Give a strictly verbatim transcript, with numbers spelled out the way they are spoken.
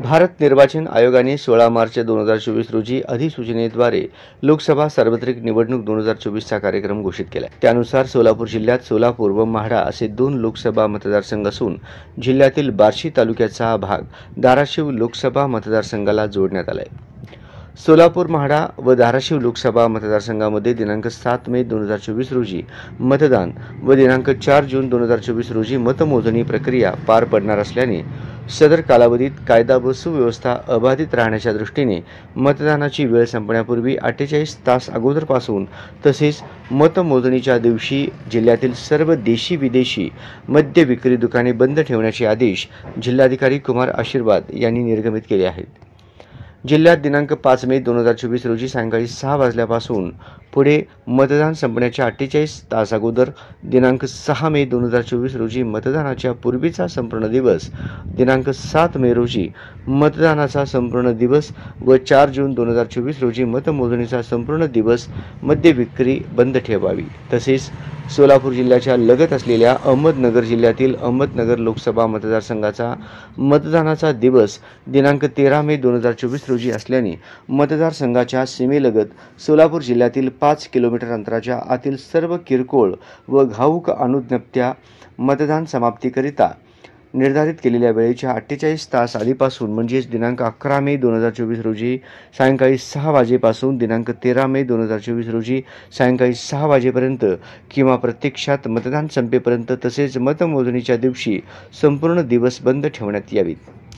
भारत निर्वाचन आयोगाने सोळा मार्च दोन हजार चोवीस रोजी अधिसूचनेद्वारे लोकसभा सार्वत्रिक निवडणूक दोन हजार चोवीसचा कार्यक्रम घोषित केला. त्यानुसार सोलापूर जिल्ह्यात सोलापूर व म्हाडा असे दोन लोकसभा मतदारसंघ असून जिल्ह्यातील बार्शी तालुक्याचा हा भाग धाराशिव लोकसभा मतदारसंघाला जोडण्यात आला आहे. सोलापूर, म्हाडा व धाराशिव लोकसभा मतदारसंघामध्ये दिनांक सात मे दोन हजार चोवीस रोजी मतदान व दिनांक चार जून दोन हजार चोवीस रोजी मतमोजणी प्रक्रिया पार पडणार असल्याने सदर कालावधीत कायदा व सुव्यवस्था अबाधित राहण्याच्या दृष्टीने मतदानाची वेळ संपण्यापूर्वी अठ्ठेचाळीस तास अगोदरपासून तसेच मतमोजणीच्या दिवशी जिल्ह्यातील सर्व देशी विदेशी मद्य विक्री दुकाने बंद ठेवण्याचे आदेश जिल्हाधिकारी कुमार आशीर्वाद यांनी निर्गमित केले आहेत. जिल्ह्यात दिनांक पाच मे दोन हजार चोवीस रोजी सायंकाळी सहा वाजल्यापासून पुढे मतदान संपण्याच्या अठ्ठेचाळीस तास अगोदर दिनांक सहा मे दोन हजार चोवीस रोजी मतदानाच्या पूर्वीचा संपूर्ण दिवस, दिनांक सात मे रोजी मतदानाचा संपूर्ण दिवस व चार जून दोन हजार चोवीस रोजी मतमोजणीचा संपूर्ण दिवस मद्य विक्री बंद ठेवावी. तसेच सोलापूर जिल्ह्याच्या लगत असलेल्या अहमदनगर जिल्ह्यातील अहमदनगर लोकसभा मतदारसंघाचा मतदानाचा दिवस दिनांक तेरा मे दोन हजार चोवीस रोजी असल्याने मतदारसंघाच्या सीमेलगत सोलापूर जिल्ह्यातील पाच किलोमीटर अंतराच्या आतील सर्व किरकोळ व घाऊक अनुज्ञप्त्या मतदान समाप्तीकरिता निर्धारित केलेल्या वेळेच्या अठ्ठेचाळीस तास आधीपासून म्हणजेच दिनांक अकरा मे दोन हजार चोवीस रोजी सायंकाळी सहा वाजेपासून दिनांक तेरा मे दोन हजार चोवीस रोजी सायंकाळी सहा वाजेपर्यंत किंवा प्रत्यक्षात मतदान संपेपर्यंत तसेच मतमोजणीच्या दिवशी संपूर्ण दिवस बंद ठेवण्यात यावीत.